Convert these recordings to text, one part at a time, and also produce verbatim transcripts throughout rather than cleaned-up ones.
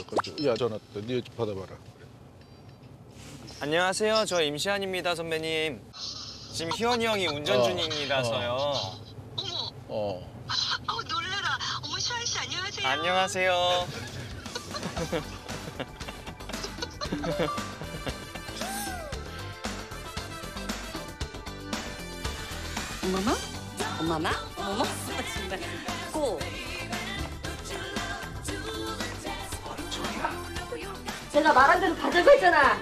야 전화 왔다. 네 받아봐라. 안녕하세요. 저 임시완입니다, 선배님. 지금 희원이 형이 운전 어, 중이라서요. 어머, 어. 어 놀래라. 어머 시환 씨 안녕하세요. 안녕하세요. 엄마마? 엄마마? 어머머? 정말 꼭. 제가 말한 대로 가자고 했잖아.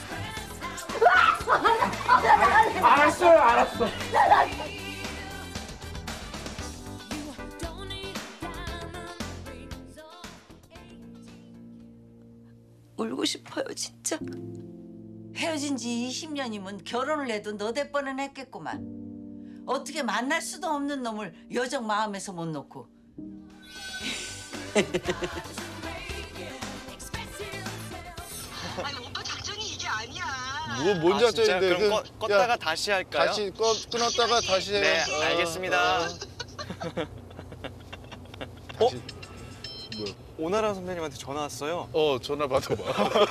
알았어요, 알았어. 울고 싶어요, 진짜. 헤어진 지 이십 년이면 결혼을 해도 너댓 뻔은 했겠구만. 어떻게 만날 수도 없는 놈을 여정 마음에서 못 놓고. 아니 오빠 작전이 이게 아니야. 뭐 뭔 아, 진짜? 작전인데? 그럼 그, 꺼, 껐다가 야, 다시 할까요? 다시 꺼 끊었다가 다시 해. 네, 어, 알겠습니다. 어. 어? 다시. 뭐야? 오나라 선배님한테 전화 왔어요. 어 전화 받아봐.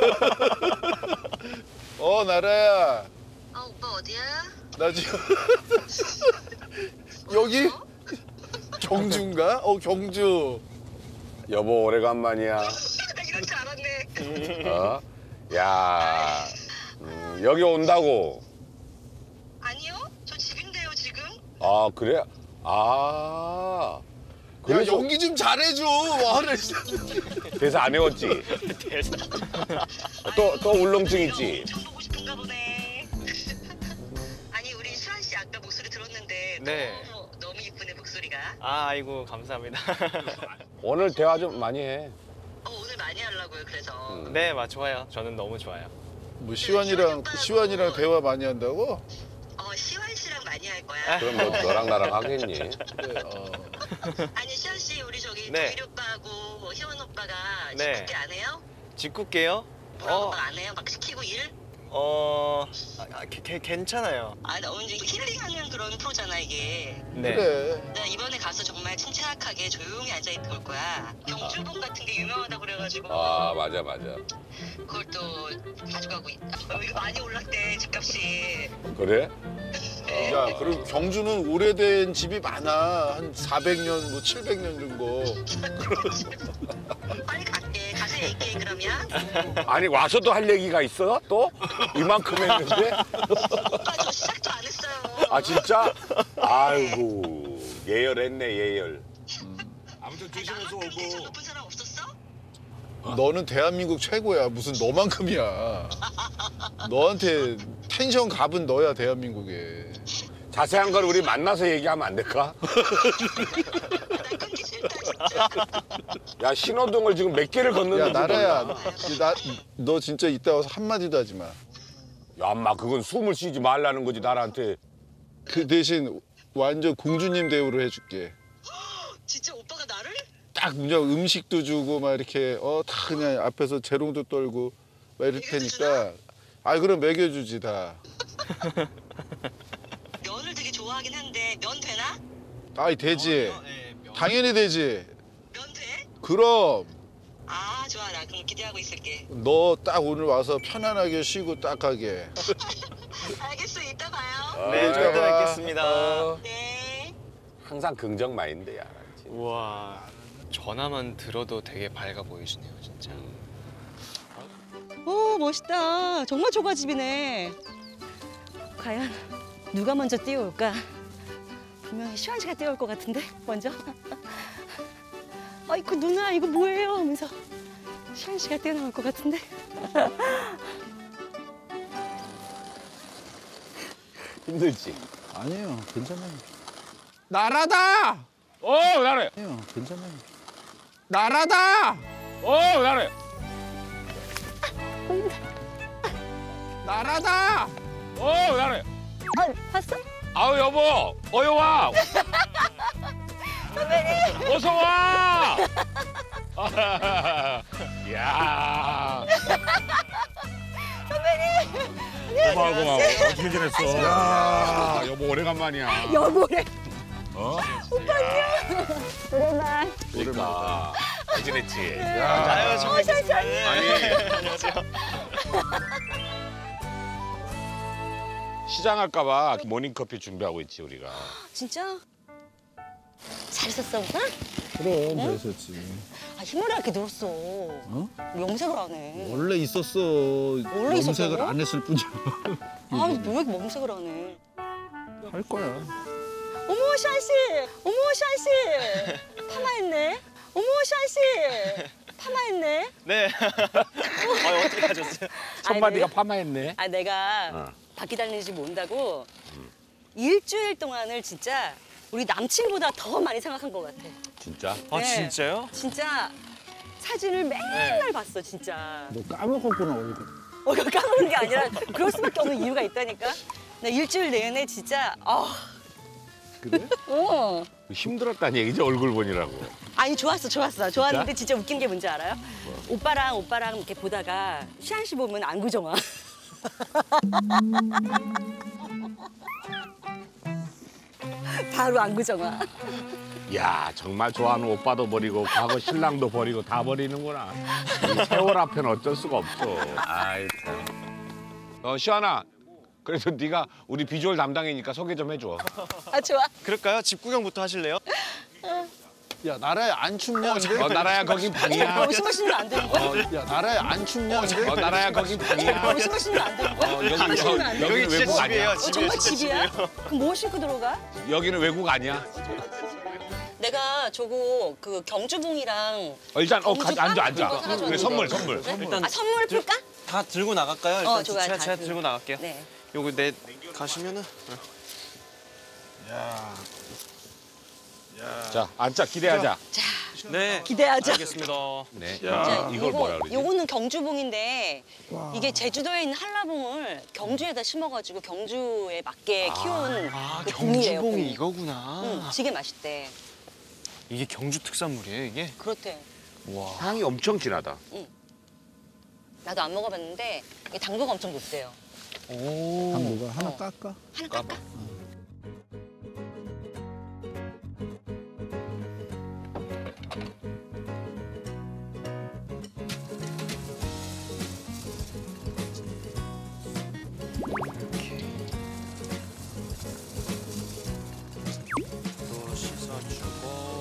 어 나라야. 아 오빠 어디야? 나 지금 여기 경주인가? 어 경주. 여보, 오래간만이야. 나 이럴 줄 알았네. 어? 야, 음, 여기 온다고. 아니요, 저 집인데요 지금. 아, 그래? 아. 야 그래서 연기 좀 잘해줘. 와를. 대사 안 외웠지? 또, 또 울렁증 있지? 엄청 보고 싶은가 보네. 아니 우리 수환 씨 아까 목소리 들었는데 네. 너무 너무 이쁘네 목소리가. 아, 아이고 감사합니다. 오늘 대화 좀 많이 해. 어 오늘 많이 하려고요 그래서. 음. 네, 맞 좋아요. 저는 너무 좋아요. 뭐 시완이랑 시완이랑 대화 많이 한다고? 어 시환 씨랑 많이 할 거야. 그럼 너, 너랑 나랑 하겠니? 네, 어. 아니 시환 씨 우리 저기 네. 도일 오빠하고 뭐 희원 오빠가 네. 식구때 안 해요? 짓궂게요? 뭐라고 어, 막 안 해요? 막 시키고 일? 어, 아, 게, 게, 괜찮아요. 아, 나 언제 힐링하는 그런 프로잖아 이게. 네. 그래. 나 이번에 가서 정말 침착하게 조용히 앉아 있고 올 거야. 경주봉 같은 게 유명하다 그래가지고 아, 맞아, 맞아. 그걸 또 가져가고 있. 어, 이거 많이 올랐대 집값이. 그래? 야, 그리고 경주는 오래된 집이 많아. 한 사백 년, 뭐 칠백 년 정도. 빨리 갈게. 가서 얘기해 그러면. 아니, 와서도 할 얘기가 있어? 또? 이만큼 했는데? 오빠 저 시작도 안 했어요. 아, 진짜? 아이고, 예열했네, 예열. 아무튼 아니, 나만큼 텐션 높은 사람 없었어? 너는 대한민국 최고야. 무슨 너만큼이야. 너한테 텐션 갑은 너야, 대한민국에. 자세한 걸 우리 만나서 얘기하면 안 될까? 나 끊기 싫다 진짜. 야, 신호등을 지금 몇 개를 걷는지 야, 나라야. 몰라. 나, 너 진짜 이따 와서 한마디도 하지 마. 야, 엄마, 그건 숨을 쉬지 말라는 거지, 나한테. 그 대신 완전 공주님 대우를 해줄게. 진짜 오빠가 나를? 딱 그냥 음식도 주고 막 이렇게 어 다 그냥 앞에서 재롱도 떨고 막 이럴 테니까. 아 그럼 먹여주지 다. 면을 되게 좋아하긴 한데 면 되나? 아이 되지. 당연히 되지. 면 돼? 그럼 아 좋아 나 그럼 기대하고 있을게. 너 딱 오늘 와서 편안하게 쉬고 딱 가게. 알겠어 이따 봐요. 네, 이따 절대 봐. 뵙겠습니다. 어. 네. 항상 긍정 마인드야. 우와, 전화만 들어도 되게 밝아 보이시네요, 진짜. 오 멋있다. 정말 조가집이네. 과연 누가 먼저 뛰어올까? 분명히 시환 씨가 뛰어올 것 같은데 먼저. 아이고 누나 이거 뭐예요? 하면서 시환 씨가 뛰어나올 것 같은데. 힘들지? 아니에요 괜찮아요. 나라다! 어, 나래. 아니에요 괜찮아요. 나라다! 어, 나래. 나라다! 어, 나래. 아 봤어? 아우, 여보. 어여 와. 선배님. 어서 와. 야. 선배님. 고마워, 고마워. 어떻게 지냈어? 야, 여보 오래간만이야. 여보래. 어? 오빠 안녕. 오랜만. 그러니까. 잘 지냈지? 아유, 정말 샤샤니. 안녕하세요. 시장할까봐 모닝커피 준비하고 있지 우리가. 진짜? 잘 있었어, 오빠? 그럼 잘 있었지. 아, 흰머리 이렇게 늘었어. 어? 염색을 안 해. 원래 있었어. 원래 염색을 있었다고? 안 했을 뿐이야. 아, 너 왜 이렇게 염색을 안 해? 할 거야. 어머, 샤이 씨! 어머, 샤이 씨! 파마했네? 어머, 샤이 씨! 파마했네? 네. 아, 어떻게 하셨어요? 손바디가 아니, 파마했네. 아, 내가 어. 바퀴 달리는 집 온다고 일주일 동안을 진짜 우리 남친보다 더 많이 생각한 것 같아. 진짜? 아, 네. 진짜요? 진짜 사진을 맨날 봤어, 진짜. 너 까먹었구나 얼굴. 어, 이거 까먹는 게 아니라 그럴 수밖에 없는 이유가 있다니까. 나 일주일 내내 진짜 아, 그래? 어. 힘들었다는 얘기지 얼굴 보니라고. 아니 좋았어, 좋았어, 좋았는데 진짜 웃긴 게 뭔지 알아요? 오빠랑 오빠랑 이렇게 보다가 시안 씨 보면 안구정화. 바로 안구정화. 야 정말 좋아하는 오빠도 버리고 과거 신랑도 버리고 다 버리는구나. 이 세월 앞에는 어쩔 수가 없어. 아이 참. 어 시환아. 그래서 네가 우리 비주얼 담당이니까 소개 좀 해줘. 아 좋아. 그럴까요? 집 구경부터 하실래요? 야 나라에 안 춥냐 근데? 어 나라야 거긴 방이야. 어, 숨을 쉬는 안 되는 거야? 어, 야 나라에 안 춥냐 근데? 어 나라야 거긴 방이야. 어, 숨을 쉬는 안 되는 거야? 어, 여기 숨을 쉬면 안 돼? 여기 여기 진짜 외국 집이에요. 아니야. 어, 정말 집이야? 그럼 뭐 신고 들어가? 여기는 외국 아니야. 내가 저거 그 경주봉이랑 어, 일단 어 가, 경주 앉아 빵 앉아. 그거 사가지고 그래 선물 선물. 일단 아 선물을 풀까? 다 들고 나갈까요? 일단 어, 좋아요. 제가, 다 제가 들고. 들고 나갈게요. 네. 요거 내 가시면은 자 앉자 기대하자. 네. 기대하자. 알겠습니다. 네. 자, 이걸 뭐라 그러지? 요거는 경주봉인데 이게 제주도에 있는 한라봉을 경주에다 심어가지고 경주에 맞게 키운 아, 그 봉이에요. 봉. 경주봉이 이거구나. 응, 되게 맛있대. 이게 경주 특산물이에요, 이게? 그렇대. 와. 향이 엄청 진하다. 나도 안 먹어봤는데 이게 당도가 엄청 높대요. 오. 당도가 하나 어. 깎아? 하나 깎아? 또 씻어주고.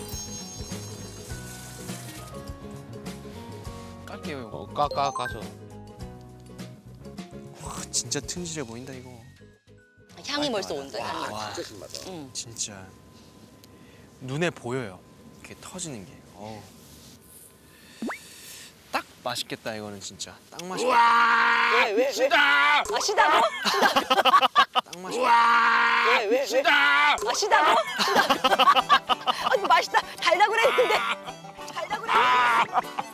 깔게요, 이거. 어 까까 까서. 와, 진짜 튼실해 보인다, 이거. 향이 벌써 온다. 향이. 와, 응. 진짜. 눈에 보여요. 이렇게 터지는 게. 어우. 딱 맛있겠다, 이거는 진짜. 딱 맛있겠다. 와 왜, 왜, 왜? 시다. 아 시다고? 딱 맛있겠다. 와 왜, 왜, 왜? 시다. 아 시다고? 시다. 아니 맛있다. 달다고 그랬는데. 달다고 그랬는데.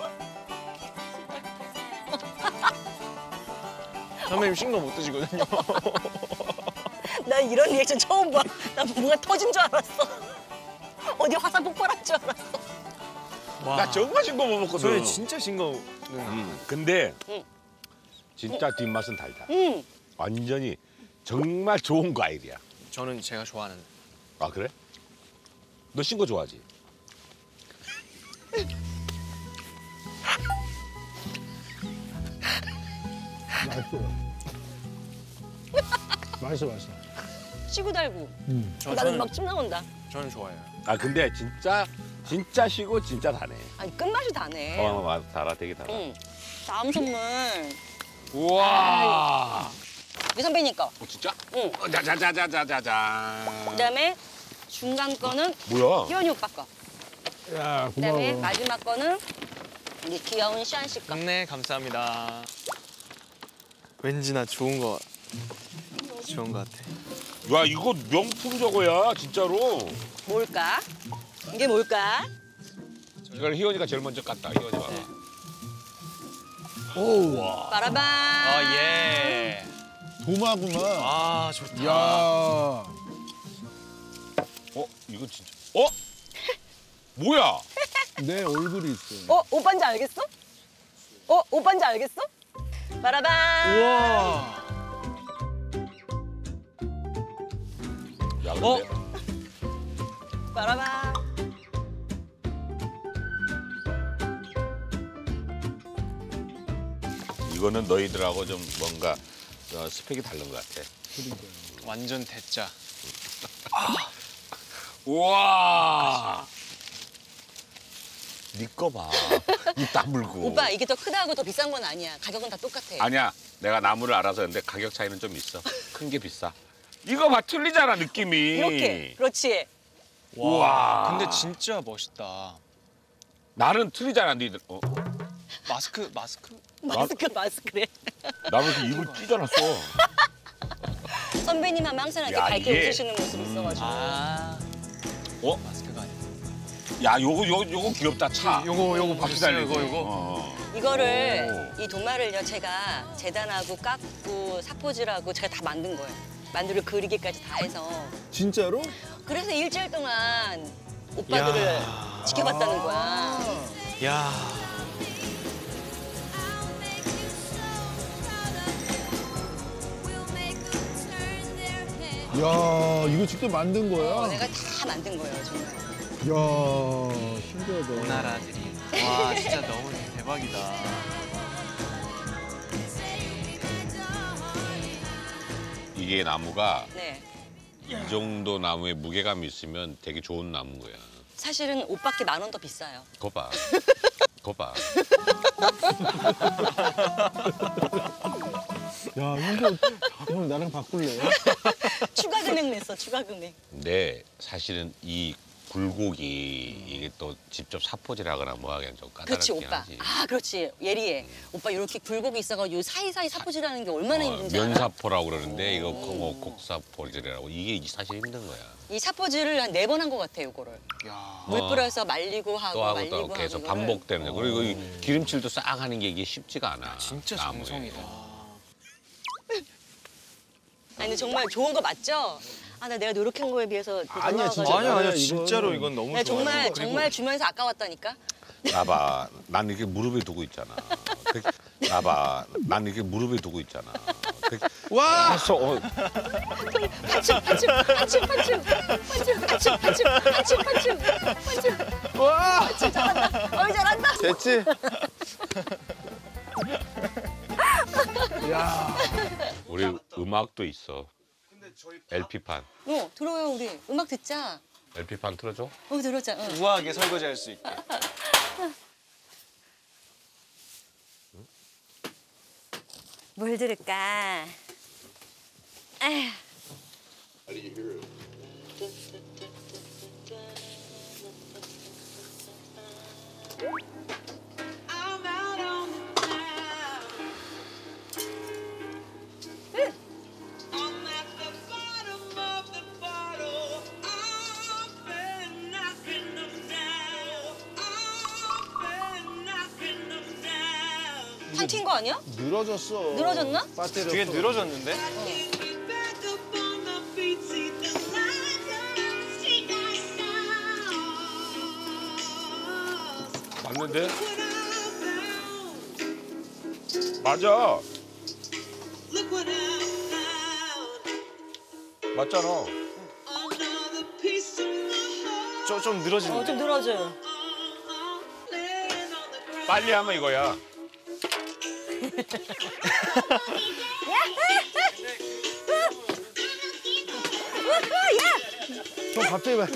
선배님 신 거 못 드시거든요. 난 이런 리액션 처음 봐. 난 뭐가 터진 줄 알았어. 어디 화산 폭발한 줄 알았어. 와. 나 정말 신거 못 먹거든. 저희 진짜 신 거. 음, 근데 응. 진짜 뒷맛은 달다. 응. 완전히 정말 좋은 과일이야. 저는 제가 좋아하는. 아 그래? 너 신 거 좋아하지? 맛있어 맛있어. 시고 달고. 저, 나는 저는, 막 침 나온다. 저는 좋아해요. 아 근데 진짜 진짜 시고 진짜 다네. 아니 끝맛이 다네. 어 맞아 달아 되게 달아. 응. 다음 선물 우와. 유 선배님 거. 어, 진짜? 응. 어, 자자자자자자자. 그다음에 중간 거는 뭐야? 희원이 오빠 거. 야 그다음에 고마워. 마지막 거는 우리 귀여운 시안 씨 거. 네, 감사합니다. 왠지 나 좋은 거 좋은 거 같아. 야 이거 명품 저거야 진짜로. 뭘까? 이게 뭘까? 이걸 희원이가 제일 먼저 깠다. 희원이가. 오 빠라밤. 아 예. 도마구나. 아 좋다. 야. 어 이거 진짜. 어? 뭐야? 내 얼굴이 있어. 어 오빠인지 알겠어? 어 오빠인지 알겠어? 빠라밤. 우와. 야 어? 근데 빠라밤. 이거는 너희들하고 좀 뭔가 어, 스펙이 다른 것 같아. 완전 대짜. 우와. 네 거 봐. 입 다물고. 오빠 이게 더 크다고 더 비싼 건 아니야. 가격은 다 똑같아. 아니야. 내가 나무를 알아서 했는데 가격 차이는 좀 있어. 큰 게 비싸. 이거 봐 틀리잖아 느낌이. 이렇게. 그렇지. 우와. 근데 진짜 멋있다. 나는 틀리잖아 니들. 어? 마스크 마스크. 마스크 마스크래. 나는 이렇게 입을 찢어놨어. 선배님 하면 항상 이렇게 야, 밝게 이게- 웃으시는 모습이 있어가지고. 아. 어? 마스크가 아니야. 야 요거 요거 요거 귀엽다 차. 요거 요거 바퀴 보셨어요? 달리고. 이거 요거. 어. 이거를 이 도마를요 제가 재단하고 깎고 사포질하고 제가 다 만든 거예요. 만두를 그리기까지 다 해서. 진짜로? 그래서 일주일 동안 오빠들을 야. 지켜봤다는 거야. 야. 야 이거 직접 만든 어, 거야? 내가 다 만든 거예요 정말. 야 신기하다. 오나라들이. 와 진짜 너무 대박이다. 이게 나무가 네. 이 정도 나무에 무게감이 있으면 되게 좋은 나무인 거야. 사실은 오빠께 만 원 더 비싸요. 거 봐. 거 봐. 야 형도 형 나랑 바꿀래? 추가 금액 냈어 추가 금액. 근데 사실은 이 굴곡이 이게 또 직접 사포질하거나 뭐 하기엔 좀 그렇지 까다롭긴 오빠. 하지. 아 그렇지 예리해. 오빠 이렇게 굴곡이 있어가지고 요 사이사이 사포질하는 게 얼마나 어, 힘든지 알아? 면사포라고 그러는데 이거 뭐 곡사포질이라고 이게 사실 힘든 거야. 이 사포질을 한 네 번 한 것 같아 요거를. 야. 물 어. 뿌려서 말리고 하고 또 하고 말리고 또 하고 계속 이거를. 반복되는 거. 그리고 이 기름칠도 싹 하는 게 이게 쉽지가 않아. 진짜 나무에. 정성이다. 아니 근데 정말 좋은 거 맞죠? 아 나 내가 노력한 거에 비해서 더 아니야, 나와가지고. 진짜. 아니야 아니야 이거는- 진짜로 이건 너무 내가 좋아. 정말 정말 주면서 아까웠다니까. 나봐, 난 이렇게 무릎에 두고 있잖아. 그- 나봐, 난 이렇게 무릎에 두고 있잖아. 그- 와! 계속 어, 파충 파충 파충 파충 파충 파충 파충 파충 파충 파충. 와! 잘한다. 어이 잘한다. 됐지? 야. 우리 음악도 있어. 엘피판. 어 들어요 우리 음악 듣자. 엘피판 틀어줘? 어 들었자. 어. 우아하게 설거지할 수 있게. 뭘 들을까? 아휴. 한 튄 거 아니야? 늘어졌어. 늘어졌나? 배터리 되게 없어. 늘어졌는데? 맞는데? 맞아. 맞잖아. 좀, 좀 늘어지는데? 어 좀 늘어져요. 빨리 하면 이거야. 형 갑자기 봐.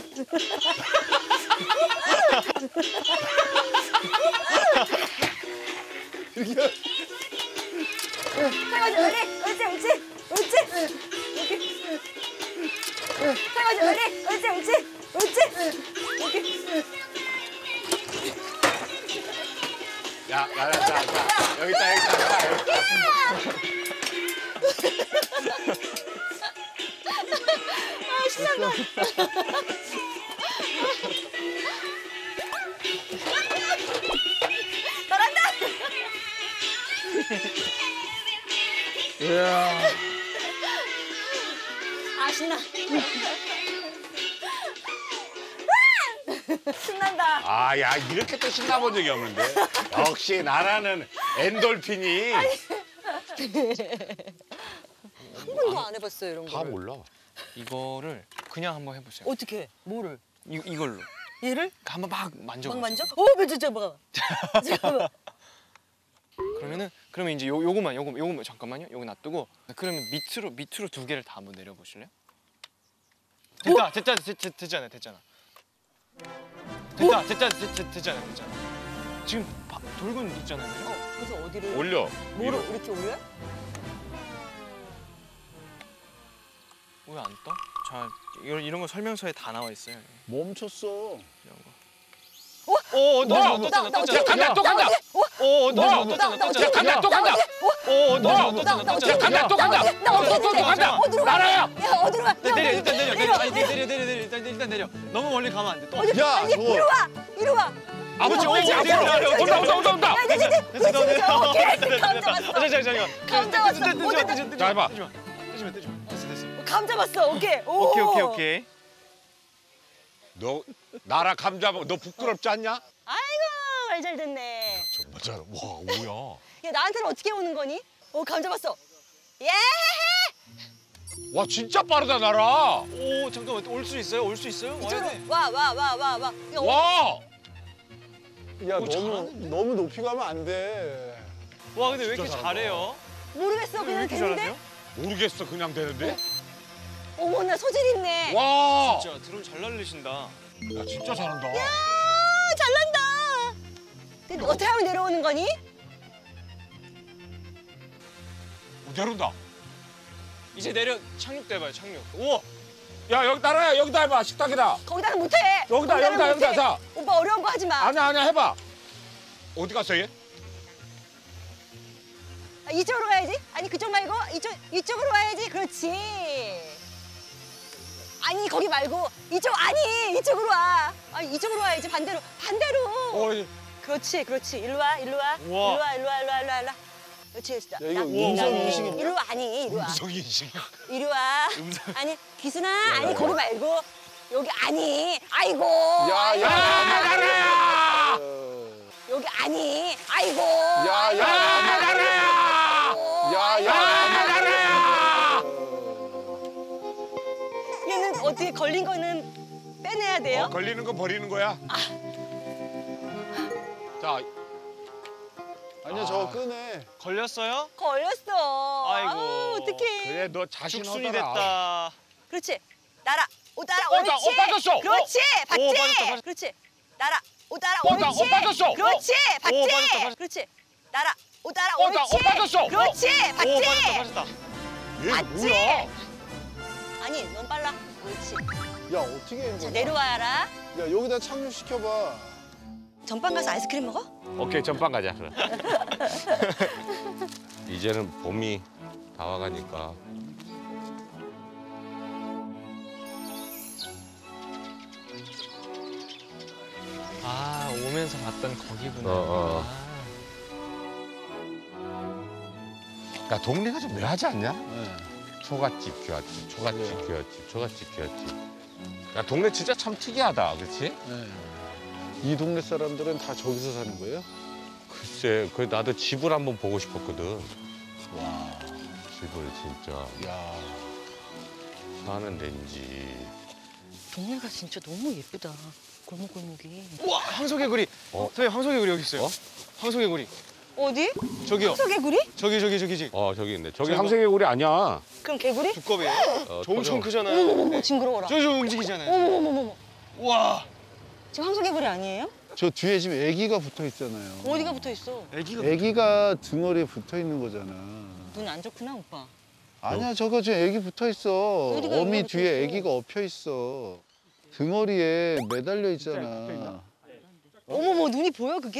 이렇게. 설거지 빨리. 옳지 옳지 옳지. 설거지 빨리. 옳지 옳지 옳지. 야, 야, 야, 자, 자, 여기 있다, 여기 있다, 자, 여기 있다. 아 신난다. 잘한다. 이야. 아 신나. 신난다. 아, 야, 이렇게 또 신나본 적이 없는데. 역시 나라는 엔돌핀이 한 번도 안 해봤어요 이런 다 거. 몰라. 이거를 그냥 한번 해보세요. 어떻게? 해? 뭐를? 이, 이걸로. 얘를? 한번 막 만져보세요. 막 만져? 오, 만져, 잠깐만. 잠깐만. 그러면은 그러면 이제 요 요거만 요거 요거만 잠깐만요. 요거 놔두고 그러면 밑으로 밑으로 두 개를 다 한번 내려보실래요? 됐다 됐다 됐, 됐, 됐잖아 됐잖아. 됐다 됐다 됐, 됐, 됐잖아 됐잖아. 지금 바, 돌고 있잖아요. 그죠? 그래서 어디를 올려. 뭐로 위로. 이렇게 올려요? 왜 안 떠? 자 이런 이런 거 설명서에 다 나와 있어요. 멈췄어. 이런 거. 어, 어, 떴잖아, 떴잖아, 떴잖아. 야, 간다, 또 간다. 어, 어, 떴잖아, 떴잖아, 떴잖아. 야, 간다, 또 간다. 어, 떴잖아, 떴잖아, 떴잖아. 야, 간다, 또 간다. 나 어디로 또, 또 간다. 어디로 가? 나라야. 야 어디로 가? 네, 내려, 일단 내려, 내려, 아니, 내려, 내려, 내려, 일단 일단 내려. 너무 멀리 가면 안 돼. 또. 야, 아니 너 이리 와, 이리 와. 아버지, 어, 어디 어, 앞으로. 내려, 내려, 온다, 온다, 온다, 온다. 야, 네, 네, 네. 됐어, 너 내려. 오케이, 됐다, 감 됐다. 잡았어. 아, 잠깐, 잠깐. 감 잡았어. 뜨지 마, 뜨지 마, 뜨지 마, 뜨지 마. 자, 해봐. 뜨지 마, 뜨지 마, 뜨지 마. 됐어, 됐어. 감 잡았어. 오케이. 오. 오케이, 오케이, 오케이. 너 나라 감잡아. 너 부끄럽지 않냐? 아이고 말 잘 듣네. 정말 잘. 와, 뭐야? 야 나한테는 어떻게 오는 거니? 오, 감 잡았어. 예. 와, 진짜 빠르다, 나라. 오, 잠깐만, 올 수 있어요? 올 수 있어요? 와야 이쪽으로 돼. 와, 와, 와, 와, 와. 야, 어, 와. 야, 오, 너무 잘하는데? 너무 높이 가면 안 돼. 와, 근데 왜 이렇게 진짜 잘해요? 모르겠어. 왜 그냥 이렇게 되는데. 잘하세요? 모르겠어, 그냥 되는데. 어머나 소질 있네. 와. 진짜 드론 잘 날리신다. 야, 진짜 잘한다. 아, 잘난다. 근데 어떻게 하면 내려오는 거니? 어, 내려온다. 이제 내려 착륙도 해봐요, 착륙. 우와! 야, 여기 나라야, 여기다 해봐. 식탁이다. 거기다는 못해. 여기다, 거기다는 여기다, 못해. 여기다. 자. 오빠 어려운 거 하지 마. 아니야, 아니야, 해봐. 어디 갔어, 얘? 아, 이쪽으로 가야지. 아니 그쪽 말고 이쪽 이쪽으로 와야지. 그렇지. 아니 거기 말고 이쪽 아니 이쪽으로 와. 아 이쪽으로 와야지 반대로 반대로. 어, 이- 그렇지 그렇지. 일로 와 일로 와. 일로 우와. 와 일로 와 일로 와 일로 와. 일로 와. 그렇지 그렇지. 야, 이거 나- 음성 나- 인식이냐? 이리 와 아니 이리 와. 음성이 인식. 이리 와. 아니 기순아 아니 거기 말고 여기 아니. 아이고. 야, 아이고. 야, 나라야! 여기 아니. 아이고. 야, 아이고. 야, 나라야! 야, 야, 나라야! 얘는 어떻게 걸린 거는 빼내야 돼요? 어, 걸리는 거 버리는 거야? 자, 아니야, 저거 끄네. 걸렸어요? 걸렸어. 아이고. 아우, 어떡해. 그래, 너 자신 죽순이 하더라. 됐다. 그렇지. 나라 오따라 어, 옳지. 나, 어, 빠졌어. 그렇지. 봤지. 오, 빠졌다, 빠졌다. 그렇지. 나라 오따라 어, 나, 옳지. 어, 빠졌어. 그렇지. 봤지. 오, 빠졌다, 빠졌다. 그렇지. 나라 오따라 어, 나, 옳지. 어, 빠졌어. 그렇지. 오, 봤지. 빠졌다, 빠졌다. 얘 맞지? 뭐야? 아니, 넌 빨라. 그렇지. 야, 어떻게 해, 자, 이거? 내려와라. 야, 여기다 착륙시켜봐. 전방 가서 아이스크림 먹어? 오케이, 전방 가자. 그럼. 이제는 봄이 다와가니까. 아, 오면서 봤던 거기구나. 어, 어. 아. 야, 동네가 좀 묘하지 않냐? 네. 초가집, 귀하집, 초가집, 네. 귀하집, 초가집, 귀하집. 야, 동네 진짜 참 특이하다, 그렇지? 네. 이 동네 사람들은 다 저기서 사는 거예요? 글쎄, 그 나도 집을 한번 보고 싶었거든. 와, 집을 진짜 야. 사는 데인지. 동네가 진짜 너무 예쁘다. 골목골목이. 우와, 황소개구리. 어? 선생님, 황소개구리 여기 있어요. 어? 황소개구리. 어디? 저기요. 소개구리? 저기, 저기, 저기, 저기. 어, 저기 있네. 저기 저기 항생개구리 아니야. 그럼 개구리? 두꺼비예요. 어, 저 엄청 터져. 크잖아요. 어머머머 징그러워라. 저, 저 움직이잖아요. 어머머머머. 우와. 지금 황소개구리 아니에요? 저 뒤에 지금 애기가 붙어 있잖아요. 어디가 붙어 있어? 애기가. 애기가 등어리에 붙어 있는 거잖아. 눈 안 좋구나 오빠. 아니야, 저거 지금 애기 붙어 있어. 어디가 어미 애기가 뒤에 붙어 있어? 애기가 엎혀 있어. 등어리에 매달려 있잖아. 어머머 눈이 보여 그게?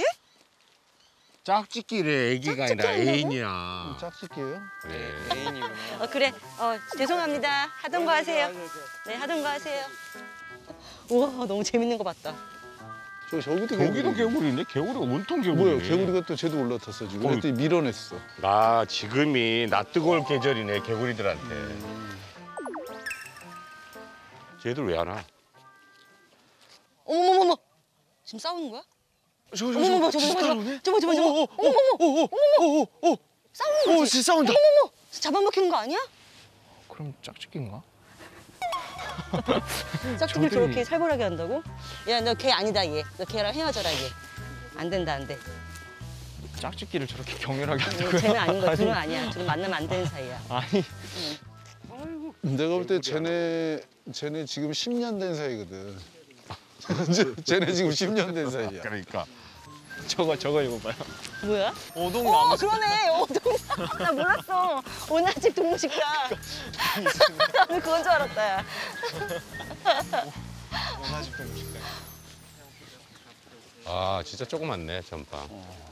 짝짓기래, 애기가 아니라 짝짓기 애인이야. 짝짓기예요? 그래. 애인이구나. 어 그래. 어 죄송합니다. 하던 거 하세요. 네 하던 거 하세요. 우와 너무 재밌는 거 봤다. 저 저기도 저기도 개구리. 개구리인데? 개구리가 온통 개구리. 뭐야, 개구리가 또 쟤도 올라탔어 지금. 그랬더니 밀어냈어. 아, 지금이 낯 뜨거울 계절이네, 개구리들한테. 쟤들 왜 안 와? 어머머머머 지금 싸우는 거야? 저, 저, 어머머머 저, 저거 진짜 저거 따라오네? 저거 저거 저거 오, 오, 어머머머 오, 오, 오, 오, 오. 싸우는 오, 거지? 진짜 싸운다. 어머머머 잡아먹히는 거 아니야? 그럼 짝짓기인가? 짝짓기를 저들이- 저렇게 살벌하게 한다고? 야 너 걔 아니다 얘. 너 걔랑 헤어져라 얘. 안 된다 안 돼. 짝짓기를 저렇게 격렬하게 응, 한다고요? 쟤는 아닌 거야. 둘은 아니야. 둘은 만나면 안 되는 사이야. 아니 내가 볼 때 쟤네 쟤네 지금 십 년 된 사이거든. 쟤네 지금 십 년 된 사이야. 그러니까. 저거 저거 이거 봐요. 뭐야? 오동 어, 나무. 그러네. 오동. 나 몰랐어. 오나집 동무식당. 나는 그건 줄 알았다. 야. 원하집 동식당. 아 진짜 조그맣네 전방.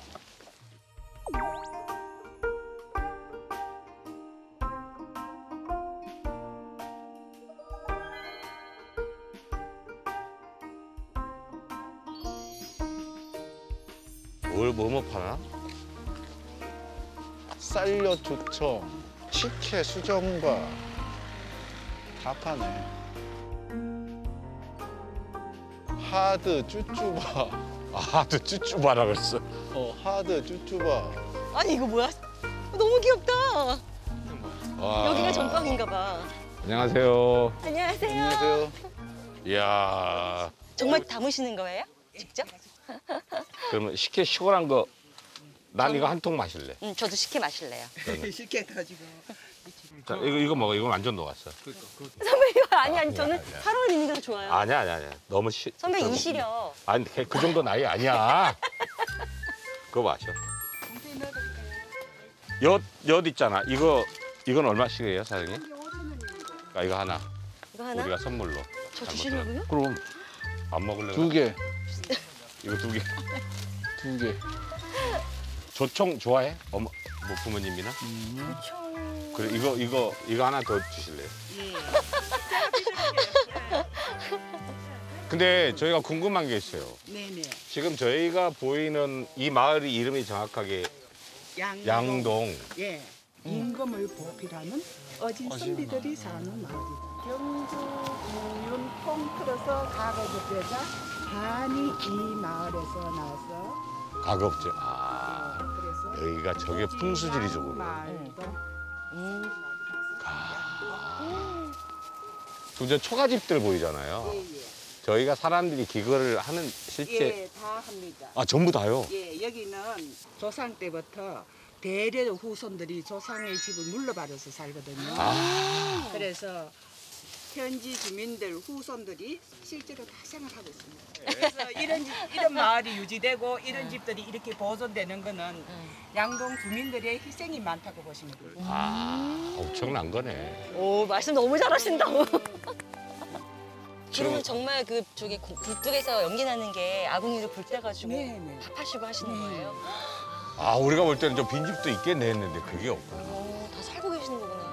뭘 뭐뭐 파나? 쌀려 두청, 식혜 수정과 다 파네. 하드 쭈쭈바. 아, 또 쭈쭈바라 그랬어. 어 하드 쭈쭈바. 아니 이거 뭐야? 너무 귀엽다. 와. 여기가 전방인가 봐. 안녕하세요. 안녕하세요. 안녕하세요. 이야. 정말 담으시는 거예요? 직접? 그러면 식혜 시원한 거. 난 이거 한 통 마실래. 응, 저도 식혜 마실래요. 쉽게 가지고. 자, 이거 이거 먹어. 이거 완전 녹았어. 선배 이거 아니 아니 저는 아니야. 팔 월 있는 게 더 좋아요. 아니야 아니야 아니야. 너무 시. 선배 너무- 이시려. 아니 걔 그 정도 나이 아니야. 그거 마셔. 엿, 엿 있잖아. 이거 이건 얼마씩이에요, 사장님? 아, 이거 하나. 이거 하나? 우리가 선물로. 저 잘 주시려고요? 먹더라. 그럼 안 먹을래? 두 개, 이거 두 개. 두 개. 조청 좋아해? 어머, 뭐 부모님이나? 총... 그래 이거 이거 이거 하나 더 주실래요? 근데 저희가 궁금한 게 있어요. 네네. 지금 저희가 보이는 이 마을이 이름이 정확하게 양동. 양동. 예. 임금을 보필하는 어진 선비들이 사는 마을이다. 경주 우윤 통틀어서 가거급제자 한이 이 마을에서 나서 가급제. 아 그래서 여기가 저게 풍수지리적으로. 마을도 음. 저 초가집들 보이잖아요. 예, 예. 저희가 사람들이 기거를 하는 실제 예, 다 합니다. 아 전부 다요. 예, 여기는 조상 때부터 대대 후손들이 조상의 집을 물러받아서 살거든요. 아. 그래서 현지 주민들 후손들이 실제로 다 생활하고 있습니다. 그래서 이런 집, 이런 마을이 유지되고 이런 집들이 이렇게 보존되는 거는 양동 주민들의 희생이 많다고 보시면 돼요. 아 엄청난 거네. 오 말씀 너무 잘하신다. 지금- 그러면 정말 그 저기 구- 굴뚝에서 연기 나는 게 아궁이를 불 때가지고 네네. 팝하시고 하시는 거예요? 아 우리가 볼 때는 좀 빈집도 있겠네 했는데 그게 없구나. 오, 다 살고 계시는 거구나.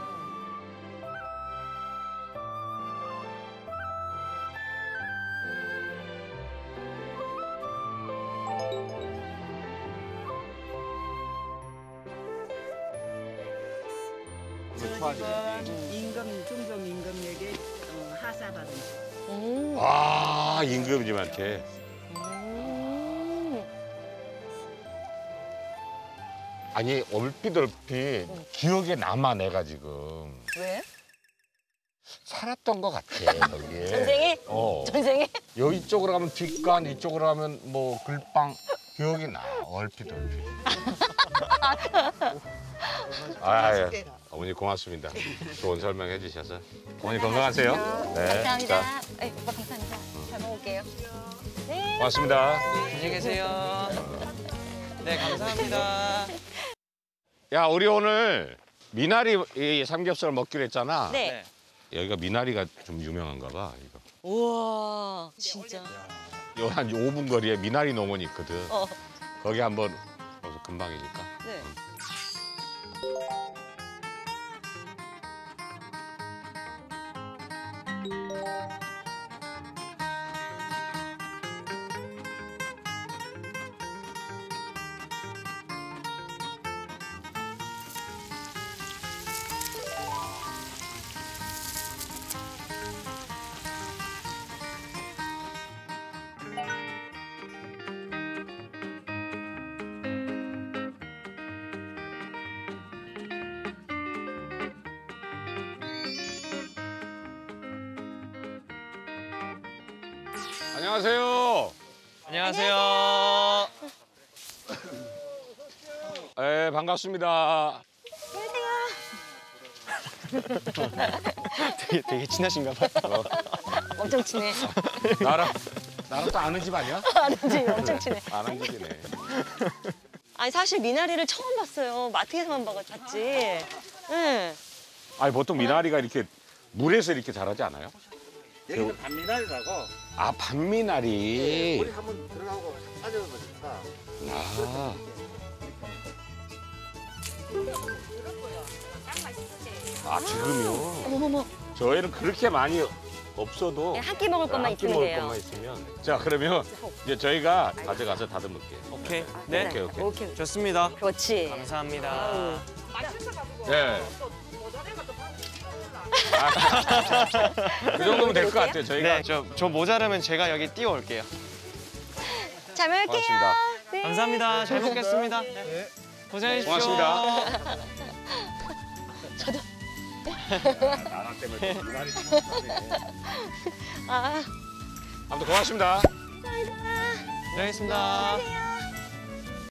저 집은 임금 중종 임금에게 어, 하사받은 집. 음. 아 임금님한테. 음. 아니 얼핏 얼핏 기억에 남아 내가 지금 왜? 살았던 것 같아 여기에. 전생에? 어. 전생에? 여기 쪽으로 가면 뒷간 이쪽으로 가면 뭐 글방 기억이 나 얼핏 얼핏. 아 예. 어머니 고맙습니다. 좋은 설명해 주셔서. 어머니 건강하세요. 네. 감사합니다. 네, 오빠 감사합니다. 잘 먹을게요. 네. 고맙습니다. 안녕히 계세요. 네 감사합니다. 야 우리 오늘 미나리 이 삼겹살 먹기로 했잖아. 네. 여기가 미나리가 좀 유명한가 봐. 이거. 우와, 진짜. 요 한 오 분 거리에 미나리 농원이 있거든. 어. 거기 한번 가서 금방이니까. 네. 안녕하세요. 안녕하세요. 네, 반갑습니다. 되게 되게 친하신가 봐요. 엄청 친해. 나랑 나랑 또 아는 집 아니야? 아는 집 엄청 친해. 아는 집이네. 아니 사실 미나리를 처음 봤어요. 마트에서만 봐가 봤지. 응. 아니 보통 미나리가 이렇게 물에서 이렇게 자라지 않아요? 여기는 반미나리라고. 아, 반미나리. 물이 한번 들어가고 빠져버리니까. 아. 아, 지금요? 어머머머. 저희는 그렇게 많이 없어도 한 끼 먹을 것만 한 끼 있으면 먹을 돼요. 것만 있으면. 자, 그러면 이제 저희가 가져가서 다듬을게요. 오케이. 네. 오케이, 오케이. 오케이. 좋습니다. 그렇지. 감사합니다. 네. 아, 그 정도면 될 것 같아요. 저희가. 네, 저, 저 모자라면 제가 여기 뛰어올게요. 잘 먹을게요. 고맙습니다. 네. 감사합니다. 잘 먹겠습니다. 네. 고생하십시오. 고맙습니다. 나라 때문에 미나리 참 아. 아무튼 고맙습니다. 고생하셨습니다.